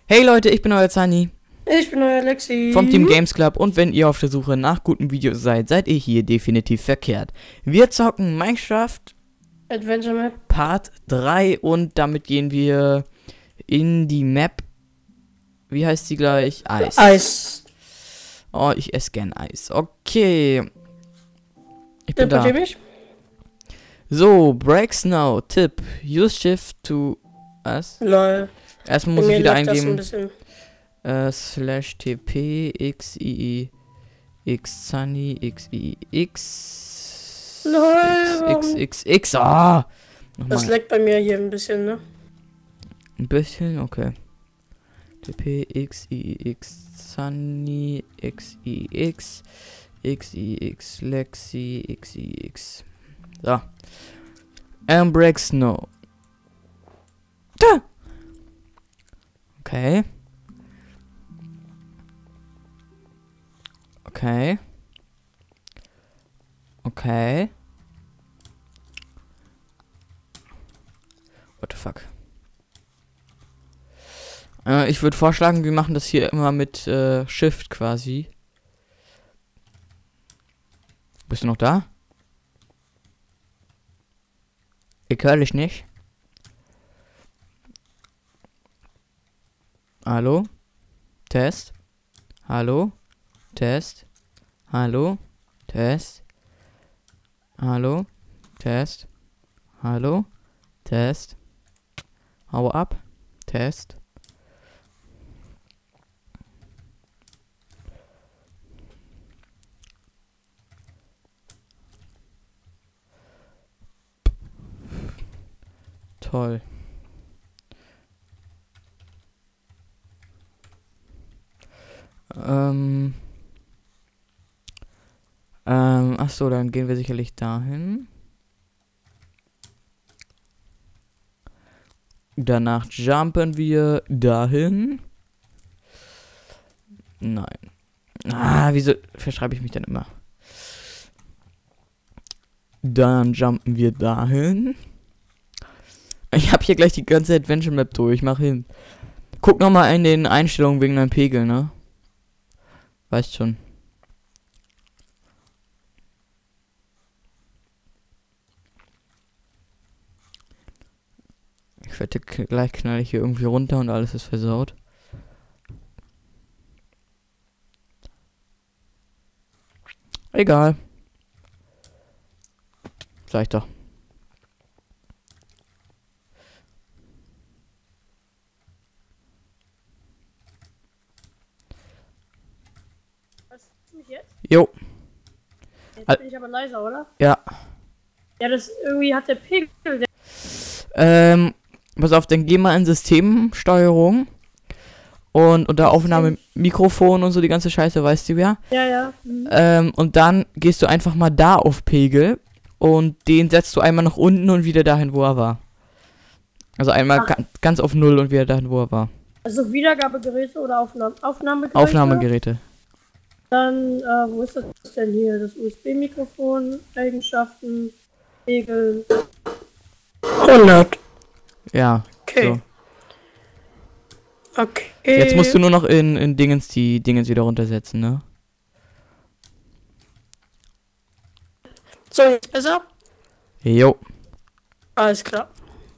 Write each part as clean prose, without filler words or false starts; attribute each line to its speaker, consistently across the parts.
Speaker 1: Hey Leute, ich bin euer Zani
Speaker 2: Ich bin euer Alexi.
Speaker 1: vom Team Games Club und wenn ihr auf der Suche nach guten Videos seid, seid ihr hier definitiv verkehrt. Wir zocken Minecraft
Speaker 2: Adventure Map.
Speaker 1: Part 3 und damit gehen wir in die Map. Wie heißt sie gleich? Eis.
Speaker 2: Eis.
Speaker 1: Oh, ich esse gern Eis. Okay. Ich bin da.
Speaker 2: Mich?
Speaker 1: So, Breaks now. Tipp. Use Shift to... Was?
Speaker 2: Lol.
Speaker 1: Erstmal muss ich wieder eingeben.
Speaker 2: /tp
Speaker 1: xii x Sunny x
Speaker 2: Lol.
Speaker 1: x. Ah!
Speaker 2: Das
Speaker 1: Nochmal.
Speaker 2: leckt bei mir hier ein bisschen, ne?
Speaker 1: Ein bisschen, okay. tp xii x Sunny xix xix Lexi xix. So. Break Snow. Da! Okay. Okay. Okay. What the fuck? Ich würde vorschlagen, wir machen das hier immer mit Shift quasi. Bist du noch da? Ich höre dich nicht. Hallo? Test? Hallo? Test? Hallo? Test? Hallo? Test? Hallo? Test? Hau ab? Test? Toll. Ach so, dann gehen wir sicherlich dahin. Danach jumpen wir dahin. Nein. Ah, wieso verschreibe ich mich denn immer? Dann jumpen wir dahin. Ich habe hier gleich die ganze Adventure Map durch. Mach hin. Guck nochmal in den Einstellungen wegen deinem Pegel, ne? Weißt schon. Ich wette, gleich knall ich hier irgendwie runter und alles ist versaut. Egal. Sag ich doch.
Speaker 2: Hörst du mich jetzt?
Speaker 1: Jo.
Speaker 2: Jetzt bin ich aber leiser, oder?
Speaker 1: Ja.
Speaker 2: Ja, das irgendwie hat der Pegel.
Speaker 1: Pass auf, dann geh mal in Systemsteuerung. Und unter Aufnahme Mikrofon und so die ganze Scheiße, weißt du ja.
Speaker 2: Ja, ja. Mhm.
Speaker 1: Und dann gehst du einfach mal da auf Pegel. Und den setzt du einmal nach unten und wieder dahin, wo er war. Also einmal ganz auf Null und wieder dahin, wo er war.
Speaker 2: Also Wiedergabegeräte oder Aufnahmegeräte?
Speaker 1: Aufnahmegeräte.
Speaker 2: Dann, wo ist das denn hier? Das USB-Mikrofon, Eigenschaften, Pegel. 100.
Speaker 1: Ja.
Speaker 2: Okay.
Speaker 1: So.
Speaker 2: Okay.
Speaker 1: Jetzt musst du nur noch in Dingens die Dingens wieder runtersetzen, ne?
Speaker 2: So, jetzt besser?
Speaker 1: Jo.
Speaker 2: Alles klar.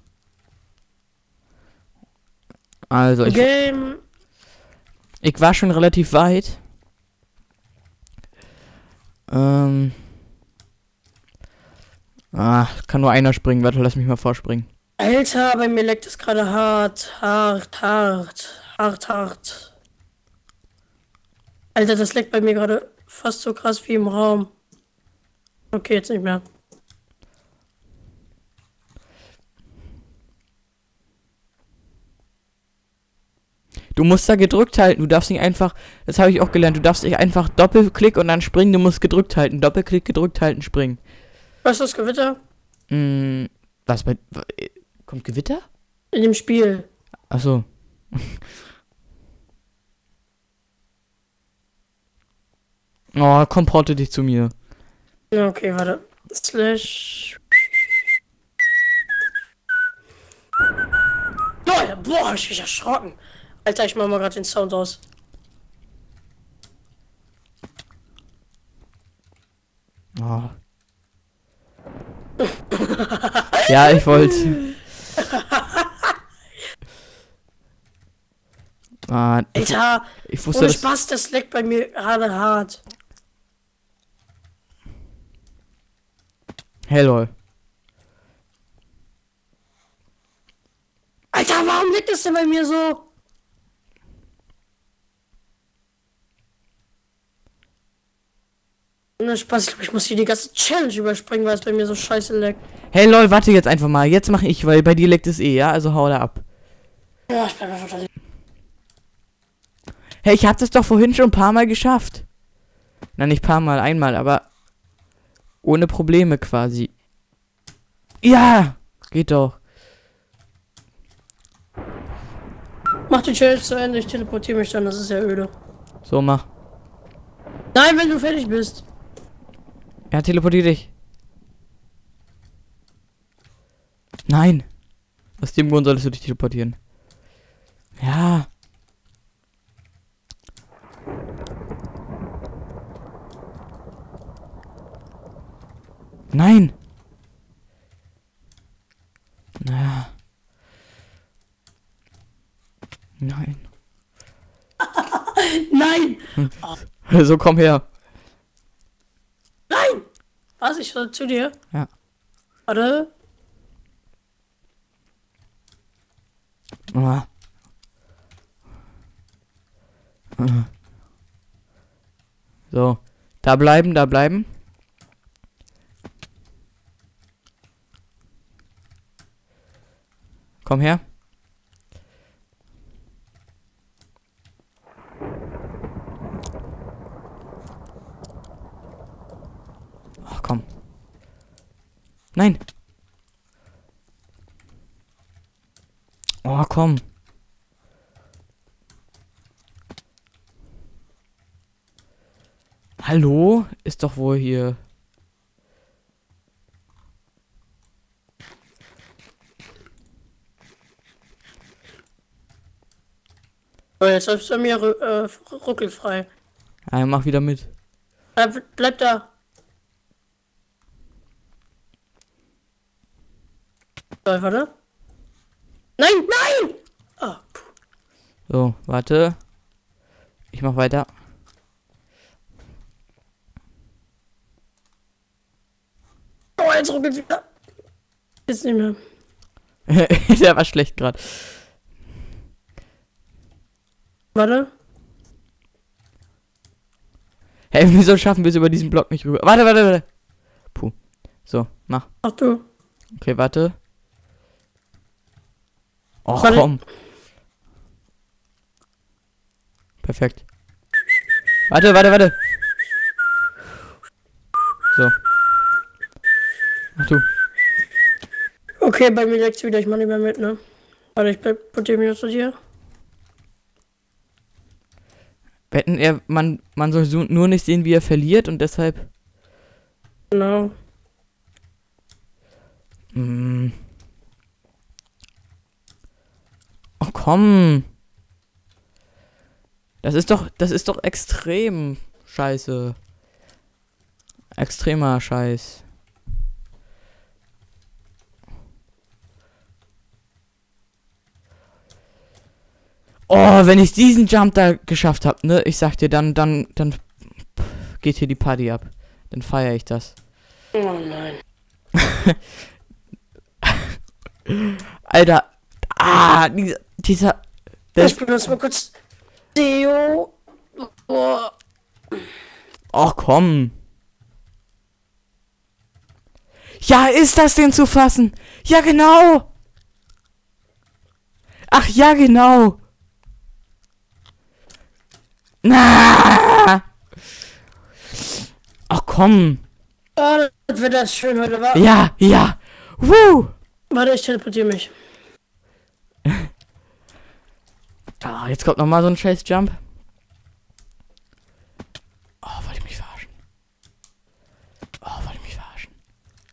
Speaker 1: Also ich war schon relativ weit. Kann nur einer springen. Warte, lass mich mal vorspringen.
Speaker 2: Alter, bei mir leckt es gerade hart. Alter, das leckt bei mir gerade fast so krass wie im Raum. Okay, jetzt nicht mehr.
Speaker 1: Du musst da gedrückt halten. Du darfst nicht einfach, das habe ich auch gelernt, du darfst nicht einfach Doppelklick und dann springen. Du musst gedrückt halten. Doppelklick, gedrückt halten, springen.
Speaker 2: Was ist das Gewitter?
Speaker 1: Was bei... Kommt Gewitter?
Speaker 2: In dem Spiel.
Speaker 1: Achso. Oh, komm, porte dich zu mir.
Speaker 2: Ja, okay, warte. Slash. Boah, ich bin erschrocken. Alter, ich mach mal gerade den Sound aus.
Speaker 1: Oh. Ja, ich wollte. Ah,
Speaker 2: Alter,
Speaker 1: ich wusste
Speaker 2: ohne
Speaker 1: das.
Speaker 2: Spaß, das leckt bei mir gerade hart.
Speaker 1: Hey lol.
Speaker 2: Alter, warum leckt das denn bei mir so? Ohne Spaß, ich glaube, ich muss hier die ganze Challenge überspringen, weil es bei mir so scheiße leckt.
Speaker 1: Hey lol, warte jetzt einfach mal. Jetzt mache ich, weil bei dir leckt es eh, ja? Also hau da ab.
Speaker 2: Ja, ich bleib einfach da.
Speaker 1: Hey, ich hab das doch vorhin schon ein paar Mal geschafft. Na, nicht paar Mal, einmal, aber ohne Probleme quasi. Ja, geht doch.
Speaker 2: Mach die Challenge zu Ende, ich teleportiere mich dann, das ist ja öde.
Speaker 1: So, mach.
Speaker 2: Nein, wenn du fertig bist.
Speaker 1: Ja, teleportier dich. Nein. Aus dem Grund solltest du dich teleportieren. Ja. Nein. Na. Nein.
Speaker 2: Nein!
Speaker 1: So, komm her.
Speaker 2: Nein! Was? Ich soll zu dir?
Speaker 1: Ja.
Speaker 2: Warte.
Speaker 1: Ah. Ah. So. Da bleiben, da bleiben. Komm her. Ach, komm. Nein. Oh, komm. Hallo? Ist doch wohl hier.
Speaker 2: Oh, jetzt läufst du bei mir ruckelfrei.
Speaker 1: Ja, mach wieder mit.
Speaker 2: Bleib da. So, warte. Nein, nein! Ah, puh.
Speaker 1: So, warte. Ich mach weiter.
Speaker 2: Oh, jetzt ruckelt wieder. Jetzt nicht mehr.
Speaker 1: Der war schlecht gerade.
Speaker 2: Warte.
Speaker 1: Hey, wieso schaffen wir es über diesen Block nicht rüber? Warte, warte, warte. Puh. So, mach.
Speaker 2: Ach du.
Speaker 1: Okay, warte. Och,
Speaker 2: Warte.
Speaker 1: komm. Perfekt. Warte, warte, warte. So. Ach du.
Speaker 2: Okay, bei mir leckt's wieder. Ich mach nicht mehr mit, ne? Warte, ich bleib mit dem hier zu dir.
Speaker 1: Wetten, man soll so nur nicht sehen, wie er verliert und deshalb.
Speaker 2: Genau.
Speaker 1: Mm. Oh, komm. Das ist doch extrem scheiße. Extremer Scheiß. Oh, wenn ich diesen Jump da geschafft habe, ne? Ich sag dir, dann geht hier die Party ab. Dann feiere ich das.
Speaker 2: Oh nein.
Speaker 1: Alter. Ah, dieser
Speaker 2: Ich benutze mal kurz Deo. Oh.
Speaker 1: Oh, komm. Ja, ist das denn zu fassen? Ja, genau. Ach, ja, genau. Na. Ach, komm.
Speaker 2: Oh, das wird das schön heute, wa?
Speaker 1: Ja, ja. Woo.
Speaker 2: Warte, ich teleportiere mich.
Speaker 1: Ah, jetzt kommt noch mal so ein scheiß Jump. Oh, wollte ich mich verarschen. Oh, wollte ich mich verarschen.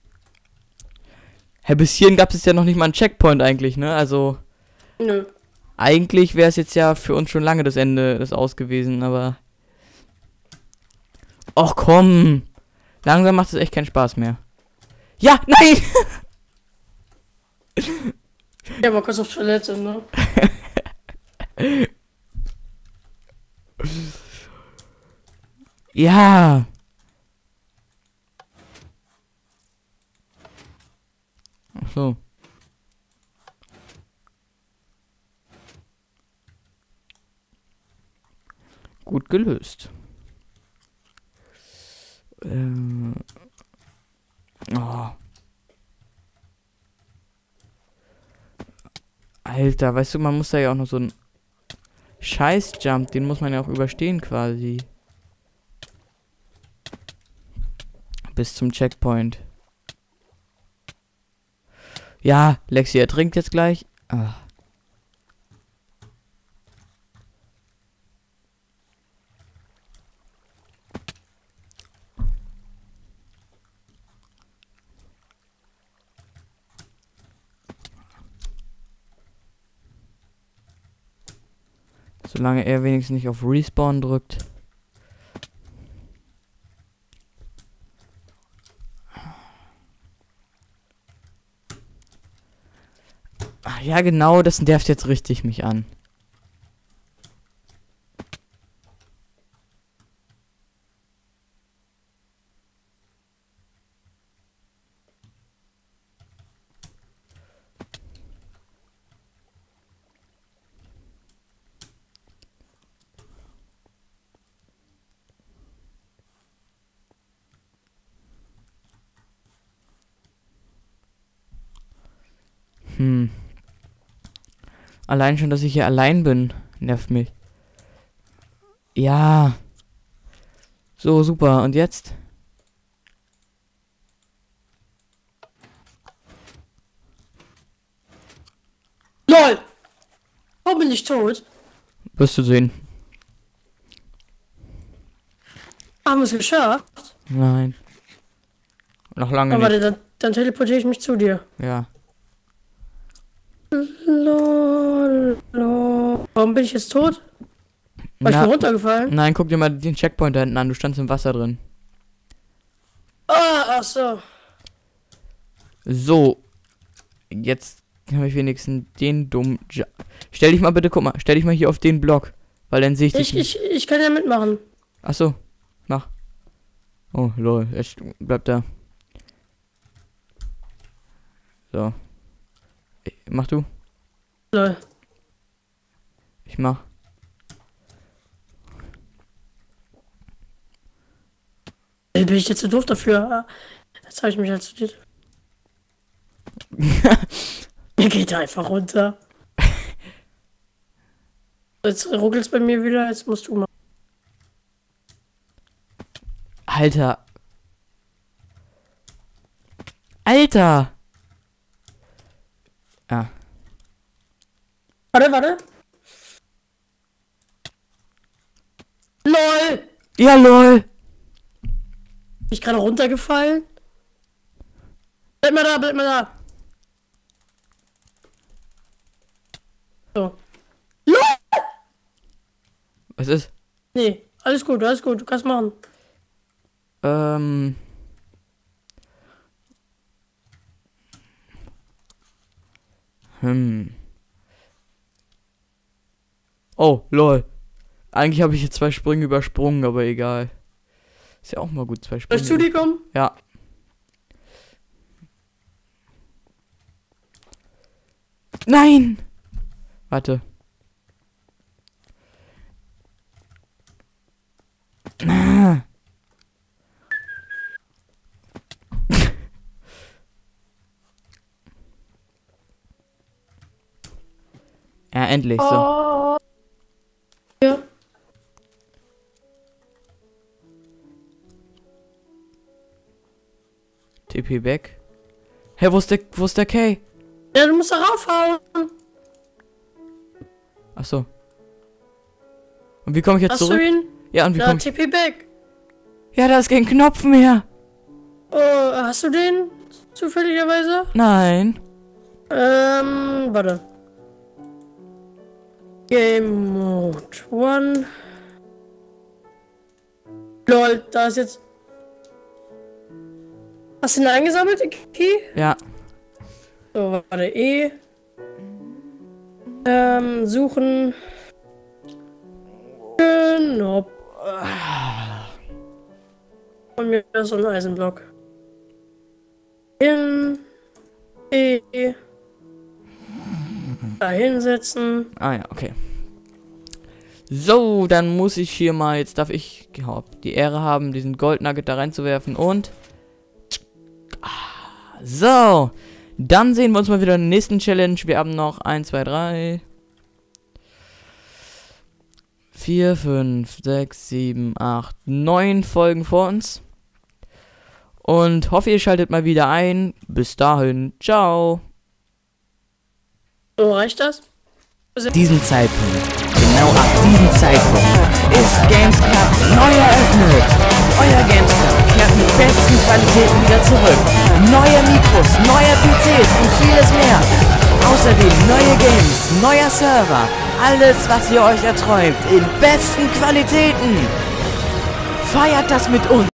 Speaker 1: Hey, bis hierhin gab es ja noch nicht mal einen Checkpoint eigentlich, ne? Also.
Speaker 2: Nö.
Speaker 1: Eigentlich wäre es jetzt ja für uns schon lange das Ende des Aus gewesen, aber... Och komm! Langsam macht es echt keinen Spaß mehr. Ja, nein!
Speaker 2: Ja, mal kurz auf Toilette, ne?
Speaker 1: Ja! Ach so. Gut gelöst. Oh. Alter, weißt du, man muss da ja auch noch so einen Scheiß-Jump, den muss man ja auch überstehen quasi. Bis zum Checkpoint. Ja, Lexi ertrinkt jetzt gleich. Ah. Solange er wenigstens nicht auf Respawn drückt. Ach ja, genau, das nervt jetzt richtig mich an. Allein schon, dass ich hier allein bin, nervt mich. Ja. So, super. Und jetzt?
Speaker 2: LOL! Warum bin ich tot?
Speaker 1: Wirst du sehen.
Speaker 2: Haben wir es geschafft?
Speaker 1: Nein. Noch lange
Speaker 2: Aber
Speaker 1: nicht.
Speaker 2: warte, dann teleportiere ich mich zu dir.
Speaker 1: Ja.
Speaker 2: LOL, LOL. Warum bin ich jetzt tot? War ich
Speaker 1: Na,
Speaker 2: nur runtergefallen?
Speaker 1: nein, guck dir mal den Checkpoint da hinten an. Du standst im Wasser drin.
Speaker 2: Ah, ach so.
Speaker 1: So. Jetzt habe ich wenigstens den dummen... Stell dich mal bitte, guck mal. Stell dich mal hier auf den Block. Weil dann sehe ich dich nicht.
Speaker 2: Ich kann ja mitmachen.
Speaker 1: Ach so. Mach. Oh, lol. Bleib da. So. Mach du.
Speaker 2: LOL.
Speaker 1: Ich mach.
Speaker 2: Bin ich jetzt zu doof dafür? Jetzt habe ich mich halt zu dir. Mir geht er einfach runter. Jetzt ruckelt's bei mir wieder, jetzt musst du mal.
Speaker 1: Alter. Alter. Ah.
Speaker 2: Warte. LOL!
Speaker 1: Ja, lol.
Speaker 2: Bin ich gerade runtergefallen? Bleib mal da. So. LOL!
Speaker 1: Was ist?
Speaker 2: Nee, alles gut, du kannst machen.
Speaker 1: Oh, lol. Eigentlich habe ich jetzt 2 Sprünge übersprungen, aber egal. Ist ja auch mal gut, 2
Speaker 2: Soll
Speaker 1: Sprünge.
Speaker 2: ich zu dir kommen?
Speaker 1: Ja. Nein! Warte. Ah. Ja, endlich so.
Speaker 2: Oh. Ja.
Speaker 1: TP back. Hä, wo ist der K?
Speaker 2: Ja, du musst da raufhauen.
Speaker 1: Ach so. Und wie komme ich jetzt
Speaker 2: Hast
Speaker 1: zurück?
Speaker 2: du ihn?
Speaker 1: Ja, und wie
Speaker 2: Da,
Speaker 1: komme ich...
Speaker 2: TP back.
Speaker 1: Ja, da ist kein Knopf mehr.
Speaker 2: Oh, hast du den? Zufälligerweise?
Speaker 1: Nein.
Speaker 2: Warte. Game Mode 1. Lol, da ist jetzt... Hast du ihn eingesammelt, den Key?
Speaker 1: Ja.
Speaker 2: So, warte, E. Suchen. Genau. Und mir ist so ein Eisenblock. E. Da hinsetzen.
Speaker 1: Ah ja, okay. So, dann muss ich hier mal, jetzt darf ich die Ehre haben, diesen Goldnugget da reinzuwerfen und... So, dann sehen wir uns mal wieder in der nächsten Challenge. Wir haben noch 1, 2, 3, 4, 5, 6, 7, 8, 9 Folgen vor uns. Und hoffe, ihr schaltet mal wieder ein. Bis dahin, ciao.
Speaker 2: So, reicht das?
Speaker 1: Diesem Zeitpunkt, genau ab diesem Zeitpunkt, ist Games Club neu eröffnet. Euer Games Club kehrt mit besten Qualitäten wieder zurück. Neue Mikros, neue PCs und vieles mehr. Außerdem neue Games, neuer Server. Alles, was ihr euch erträumt, in besten Qualitäten. Feiert das mit uns.